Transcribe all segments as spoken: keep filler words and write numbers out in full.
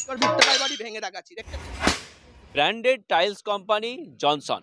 ভেঙে দেখাচ্ছি। Branded tiles company Johnson.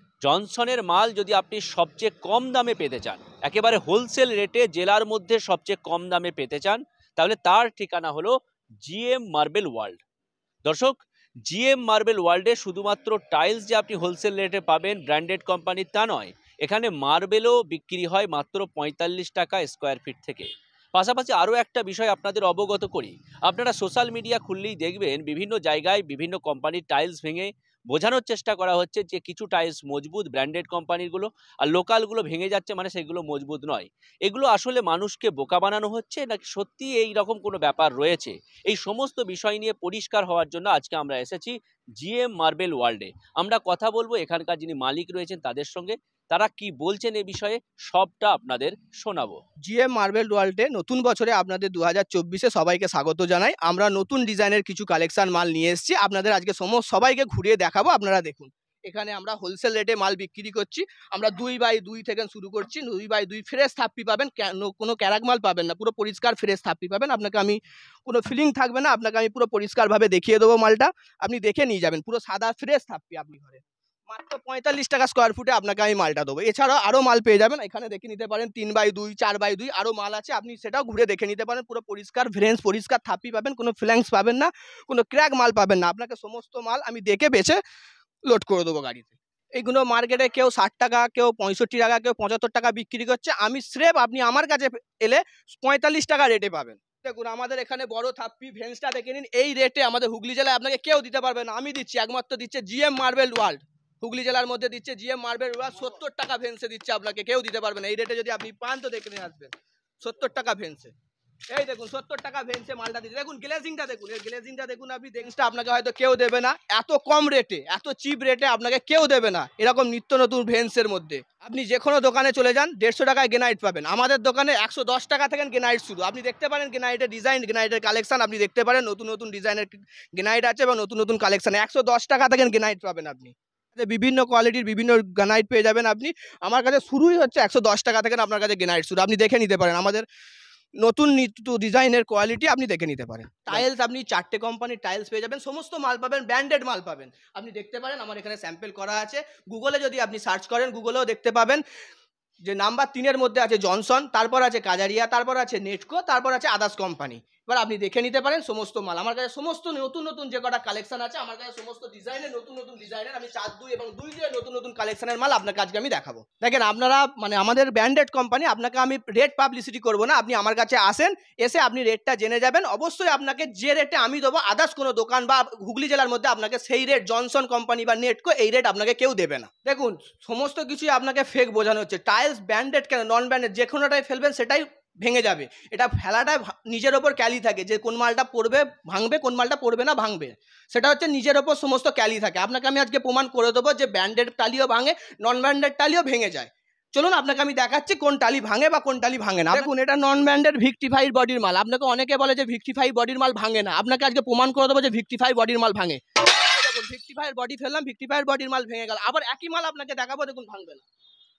জনসনের মাল যদি আপনি সবচেয়ে কম দামে পেতে চান, একেবারে হোলসেল রেটে জেলার মধ্যে সবচেয়ে কম দামে পেতে চান, তাহলে তার ঠিকানা হলো জিএম মার্বেল ওয়ার্ল্ড। দর্শক, জিএম মার্বেল ওয়ার্ল্ডে শুধুমাত্র টাইলস যে আপনি হোলসেল রেটে পাবেন ব্র্যান্ডেড কোম্পানির তা নয়, এখানে মার্বেলও বিক্রি হয় মাত্র পঁয়তাল্লিশ টাকা স্কোয়ার ফিট থেকে। পাশাপাশি আরও একটা বিষয় আপনাদের অবগত করি, আপনারা সোশ্যাল মিডিয়া খুললেই দেখবেন বিভিন্ন জায়গায় বিভিন্ন কোম্পানির টাইলস ভেঙে বোঝানোর চেষ্টা করা হচ্ছে যে কিছু টাইলস মজবুত ব্র্যান্ডেড কোম্পানিগুলো, আর লোকালগুলো ভেঙে যাচ্ছে মানে সেগুলো মজবুত নয়। এগুলো আসলে মানুষকে বোকা বানানো হচ্ছে নাকি সত্যি এই রকম কোনো ব্যাপার রয়েছে, এই সমস্ত বিষয় নিয়ে পরিষ্কার হওয়ার জন্য আজকে আমরা এসেছি জিএম মার্বেল ওয়ার্ল্ডে। আমরা কথা বলবো এখানকার যিনি মালিক রয়েছেন তাদের সঙ্গে, তারা কি বলছেন এ বিষয়ে সবটা আপনাদের শোনাবো। জিএম মার্বেল ওয়ার্ল্ডে নতুন বছরে আপনাদের দু হাজার চব্বিশে সবাইকে স্বাগত জানাই। আমরা নতুন ডিজাইনের কিছু কালেকশন মাল নিয়ে এসেছি, আপনাদের আজকে সমস্ত সবাইকে ঘুরিয়ে দেখাবো। আপনারা দেখুন, এখানে আমরা হোলসেল রেটে মাল বিক্রি করছি। আমরা দুই বাই দুই থেকে শুরু করছি। দুই বাই দুই ফ্রেশ থাপ্পি পাবেন, কোনো ক্যারাক মাল পাবেন না, পুরো পরিষ্কার ফ্রেশ থাপ্পি পাবেন। আপনাকে আমি কোনো ফিলিং থাকবে না, আপনাকে আমি পুরো পরিষ্কারভাবে দেখিয়ে দেবো মালটা, আপনি দেখে নিয়ে যাবেন। পুরো সাদা ফ্রেশ থাপ্পি আপনি ঘরে মাত্র পঁয়তাল্লিশ টাকা স্কোয়ার ফুটে আপনাকে আমি মালটা দেবো। এছাড়াও আরও মাল পেয়ে যাবেন, এখানে দেখে নিতে পারেন তিন বাই দুই, চার বাই দুই আরও মাল আছে, আপনি সেটাও ঘুরে দেখে নিতে পারেন। পুরো পরিষ্কার ফ্রেশ পরিষ্কার থাপ্পি পাবেন, কোনো ফ্ল্যাঙ্কস পাবেন না, কোনো ক্র্যাক মাল পাবেন না। আপনাকে সমস্ত মাল আমি দেখে বেছে লোড করে দেবো গাড়িতে। এইগুলো মার্কেটে কেউ ষাট টাকা, কেউ পঁয়ষট্টি টাকা, কেউ পঁচাত্তর টাকা বিক্রি করছে, আমি স্রেফ আপনি আমার কাছে এলে পঁয়তাল্লিশ টাকা রেটে পাবেন। দেখুন আমাদের এখানে বড় থাপ্পি ভেন্সটা দেখে নিন, এই রেটে আমাদের হুগলি জেলায় আপনাকে কেউ দিতে পারবে না, আমি দিচ্ছি, একমাত্র দিচ্ছে জিএম মার্বেল ওয়ার্ল্ড। হুগলি জেলার মধ্যে দিচ্ছে জিএম মার্বেল ওয়ার্ল্ড, সত্তর টাকা ভেন্সে দিচ্ছে আপনাকে, কেউ দিতে পারবে না এই রেটে। যদি আপনি পান তো দেখে নিয়ে আসবেন, সত্তর টাকা ভেন্সে। এই দেখুন সত্তর টাকা ভেন্সে মালটা দিচ্ছে। দেখুন গ্লেজিংটা দেখুন, এই গ্লেজিংটা দেখুন আপনি, জিনিসটা আপনাকে হয়তো কেউ দেবে না এত কম রেটে, এত চিপ রেটে আপনাকে কেউ দেবে না এরকম নিত্য নতুন ভেন্সের মধ্যে। আপনি যে কোনো দোকানে চলে যান দেড়শো টাকায় গ্রেনাইট পাবেন, আমাদের দোকানে একশো দশ টাকা থেকে গ্রেনাইট শুরু। আপনি দেখতে পারেন গ্রেনাইটের ডিজাইন, গ্রেনাইটের কালেকশন আপনি দেখতে পারেন, নতুন নতুন ডিজাইনের গ্রেনাইট আছে এবং নতুন নতুন কালেকশন একশো দশ টাকা থেকে গ্রেনাইট পাবেন। আপনি বিভিন্ন কোয়ালিটির বিভিন্ন গ্রেনাইট পেয়ে যাবেন আপনি, আমার কাছে শুরুই হচ্ছে একশো দশ টাকা থেকে আপনার কাছে গ্রেনাইট শুরু। আপনি দেখে নিতে পারেন আমাদের নতুন নিত্য ডিজাইনের কোয়ালিটি, আপনি দেখে নিতে পারেন। টাইলস আপনি চারটে কোম্পানির টাইলস পেয়ে যাবেন, সমস্ত মাল পাবেন, ব্র্যান্ডেড মাল পাবেন। আপনি দেখতে পারেন আমার এখানে স্যাম্পল করা আছে, গুগলে যদি আপনি সার্চ করেন গুগলেও দেখতে পাবেন যে নাম্বার তিনের মধ্যে আছে জনসন, তারপর আছে কাজারিয়া, তারপর আছে নেটকো, তারপর আছে আদার্স কোম্পানি। এবার আপনি দেখে নিতে পারেন সমস্ত মাল আমার কাছে, সমস্ত নতুন নতুন যে কটা কালেকশন আছে আমার কাছে সমস্ত ডিজাইনের নতুন নতুন ডিজাইনের, আমি চার দুই এবং দুই দুই নতুন নতুন কালেকশনের মাল আপনাকে আজকে আমি দেখাবো। দেখেন আপনারা মানে আমাদের ব্র্যান্ডেড কোম্পানি, আপনাকে আমি রেট পাবলিসিটি করবো না, আপনি আমার কাছে আসেন, এসে আপনি রেটটা জেনে যাবেন। অবশ্যই আপনাকে যে রেটে আমি দেবো আদার্স কোনো দোকান বা হুগলি জেলার মধ্যে আপনাকে সেই রেট জনসন কোম্পানি বা নেটকো এই রেট আপনাকে কেউ দেবে না। দেখুন সমস্ত কিছুই আপনাকে ফেক বোঝানো হচ্ছে, টাইলস ব্র্যান্ডেড কেন নন ব্র্যান্ডেড যে কোনোটাই ফেলবেন সেটাই ভেঙে যাবে, এটা ফেলাটা নিজের ওপর ক্যালি থাকে, যে কোন মালটা পড়বে ভাঙবে, কোন মালটা পড়বে না ভাঙবে, সেটা হচ্ছে নিজের ওপর সমস্ত ক্যালি থাকে। আপনাকে আমি আজকে প্রমাণ করে দেবো যে ব্র্যান্ডেড টালিও ভাঙে, নন ব্র্যান্ডেড টালিও ভেঙে যায়। চলুন আপনাকে আমি দেখাচ্ছি কোন টালি ভাঙে বা কোন টালি ভাঙে না। দেখুন এটা নন ব্র্যান্ডেড ভিক্টিফাইড বডির মাল, আপনাকে অনেকে বলে যে ভিক্টিফাইড বডির মাল ভাঙে না, আপনাকে আজকে প্রমাণ করে দেবো যে ভিক্টিফাইড বডির মাল ভাঙে। দেখুন ভিক্টিফাইড বডি ফেললাম, ভিক্টিফাইড বডির মাল ভেঙে গেল, আবার একই মাল আপনাকে দেখাবো, দেখুন ভাঙবে না,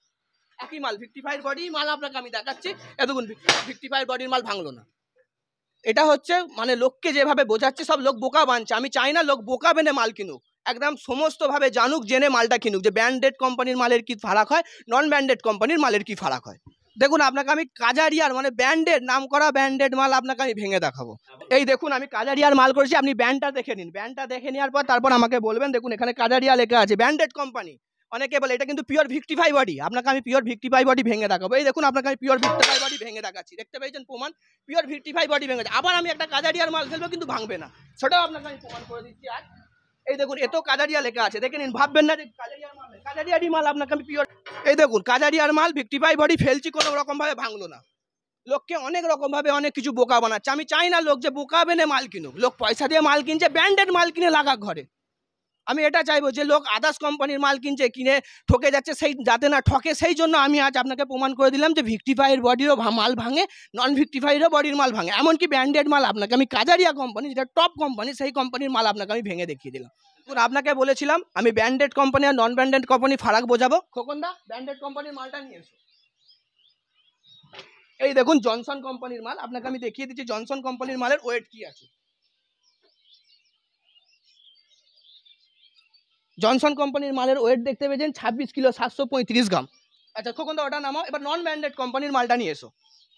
একই মাল ভিক্টিফাইড বডি মাল আপনাকে আমি দেখাচ্ছি, দেখুন ভিক্টিফাইড বডির মাল ভাঙলো না। এটা হচ্ছে মানে লোককে যেভাবে বোঝাচ্ছে সব লোক বোকা বানছে, আমি চাই না লোক বোকা বেনে মাল কিনুক, একদম সমস্তভাবে জানুক জেনে মালটা কিনুক যে ব্র্যান্ডেড কোম্পানির মালের কি ফারাক হয়, নন ব্র্যান্ডেড কোম্পানির মালের কি ফারাক হয়। দেখুন আপনাকে আমি কাজারিয়ার মানে ব্র্যান্ডেড নাম করা ব্র্যান্ডেড মাল আপনাকে আমি ভেঙে দেখাবো। এই দেখুন আমি কাজারিয়ার মাল করেছি, আপনি ব্র্যান্ডটা দেখে নিন, ব্র্যান্ডটা দেখে নেওয়ার পর তারপর আমাকে বলবেন। দেখুন এখানে কাজারিয়া লেখা আছে, ব্র্যান্ডেড কোম্পানি। অনেকে বলে এটা কিন্তু পিওর ভিক্টিফাই বডি, আপনাকে আমি পিওর ভিক্টিফাই বডি ভেঙে দেখাবো। এই দেখুন আপনাকে আমি পিওর ভিক্টিফাই বডি ভেঙে দেখাচ্ছি, দেখতে পেয়েছেন প্রমাণ, পিওর ভিক্টিফাই বডি ভেঙে। আবার আমি একটা কাজারিয়ার মাল ফেলবো কিন্তু ভাঙবে না, সেটাও আপনাকে আমি প্রমাণ করে দিচ্ছি আজ। এই দেখুন এতো কাজারিয়া লেখা আছে, দেখে নিন, ভাববেন না যে কাজারিয়ার মাল, কাজারিয়ারই মাল আপনাকে আমি পিওর। এই দেখুন কাজারিয়ার মাল ভিক্টিফাই বডি ফেলছি, কোনো রকম ভাবে ভাঙলো না। লোককে অনেক রকম ভাবে অনেক কিছু বোকা বানাচ্ছে, আমি চাই না লোক যে বোকা বেনে মাল কিনুক, লোক পয়সা দিয়ে মাল কিনছে, ব্র্যান্ডেড মাল কিনে লাগাক ঘরে। আমি এটা চাইবো যে লোক আদার্স কোম্পানির মাল কিনছে, কিনে ঠকে যাচ্ছে, সেই যাতে না ঠকে, সেই জন্য আমি আজ আপনাকে প্রমাণ করে দিলাম যে ভিক্টিফাইয়ের বডিরও মাল ভাঙে, নন ভিক্টিফাইয়েরও বডির মাল ভাঙে, এমনকি ব্র্যান্ডেড মাল আপনাকে আমি কাজারিয়া কোম্পানি যেটা টপ কোম্পানি সেই কোম্পানির মাল আপনাকে আমি ভেঙে দেখিয়ে দিলাম। আপনাকে বলেছিলাম আমি ব্র্যান্ডেড কোম্পানি আর নন ব্র্যান্ডেড কোম্পানি ফারাক বোঝাবো। খোকনদা ব্র্যান্ডেড কোম্পানির মালটা নিয়ে এসো। এই দেখুন জনসন কোম্পানির মাল আপনাকে আমি দেখিয়ে দিচ্ছি, জনসন কোম্পানির মালের ওয়েট কি আছে। জনসন কোম্পানির মালের ওয়েট দেখতে পেয়েছেন ছাব্বিশ কিলো সাতশো পঁয়ত্রিশ গ্রাম। আচ্ছা খোকনদা ওটা নামাও, এবার নন ব্র্যান্ডেড কোম্পানির মালটা নিয়ে এসো।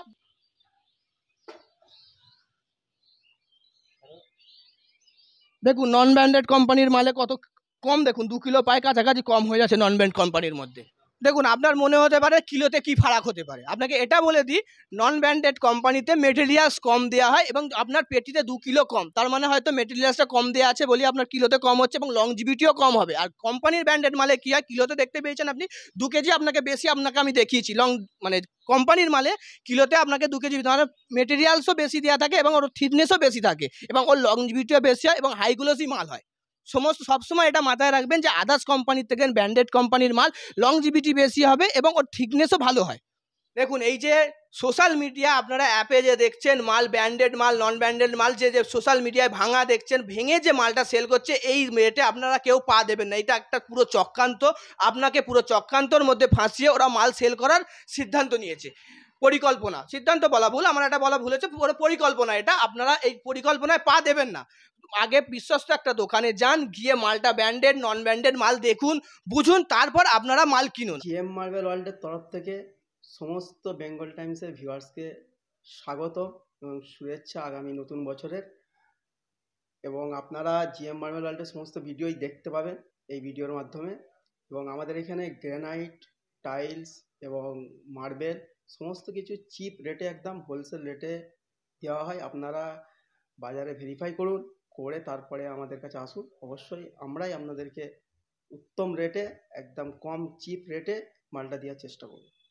দেখুন নন ব্র্যান্ডেড কোম্পানির মালে কত কম, দেখুন দু কিলো পায় কাছাকাছি কম হয়ে যাচ্ছে নন ব্র্যান্ড কোম্পানির মধ্যে। দেখুন আপনার মনে হতে পারে কিলোতে কি ফারাক হতে পারে, আপনাকে এটা বলে দিই নন ব্র্যান্ডেড কোম্পানিতে মেটেরিয়ালস কম দেওয়া হয় এবং আপনার পেটিতে দু কিলো কম, তার মানে হয়তো মেটেরিয়ালসটা কম দেওয়া আছে বলে আপনার কিলোতে কম হচ্ছে এবং লংজিভিটিও কম হবে। আর কোম্পানির ব্র্যান্ডেড মালে কি হয়, কিলোতে দেখতে পেয়েছেন আপনি দু কেজি আপনাকে বেশি, আপনাকে আমি দেখিয়েছি লং মানে কোম্পানির মালে কিলোতে আপনাকে দু কেজি মানে মেটেরিয়ালসও বেশি দেওয়া থাকে এবং ওর থিকনেসও বেশি থাকে এবং ওর লংজিভিটিও বেশি হয় এবং হাইগুলোসি মাল হয়। সমস্ত সবসময় এটা মাথায় রাখবেন যে আদার্স কোম্পানির থেকে ব্র্যান্ডেড কোম্পানির মাল লংজিভিটি বেশি হবে এবং ওর থিকনেসও ভালো হয়। দেখুন এই যে সোশ্যাল মিডিয়া আপনারা অ্যাপে যে দেখছেন মাল, ব্র্যান্ডেড মাল নন ব্র্যান্ডেড মাল যে যে সোশ্যাল মিডিয়ায় ভাঙা দেখছেন, ভেঙে যে মালটা সেল করছে এই রেটে আপনারা কেউ পা দেবেন না। এটা একটা পুরো চক্রান্ত, আপনাকে পুরো চক্রান্তর মধ্যে ফাঁসিয়ে ওরা মাল সেল করার সিদ্ধান্ত নিয়েছে। পরিকল্পনা, সিদ্ধান্ত বলা ভুল, আমার এটা বলা ভুল হচ্ছে, পুরো পরিকল্পনা এটা, আপনারা এই পরিকল্পনায় পা দেবেন না। আগে বিশ্বস্ত একটা দোকানে যান, গিয়ে মালটা ব্র্যান্ডেড নন ব্র্যান্ডেড মাল দেখুন, বুঝুন, তারপর আপনারা মাল কিনুন। জিএম মার্বেল ওয়ার্ল্ডের তরফ থেকে সমস্ত বেঙ্গল টাইমসের ভিউয়ার্সকে স্বাগত এবং শুভেচ্ছা আগামী নতুন বছরের। এবং আপনারা জিএম মার্বেল ওয়ার্ল্ডের সমস্ত ভিডিওই দেখতে পাবেন এই ভিডিওর মাধ্যমে। এবং আমাদের এখানে গ্রানাইট, টাইলস এবং মার্বেল সমস্ত কিছু চিপ রেটে, একদম হোলসেল রেটে দেওয়া হয়। আপনারা বাজারে ভেরিফাই করুন, করে তারপরে আমাদের কাছে আসুন। অবশ্যই আমরাই আপনাদেরকে উত্তম রেটে, একদম কম চিপ রেটে মালটা দেওয়ার চেষ্টা করব।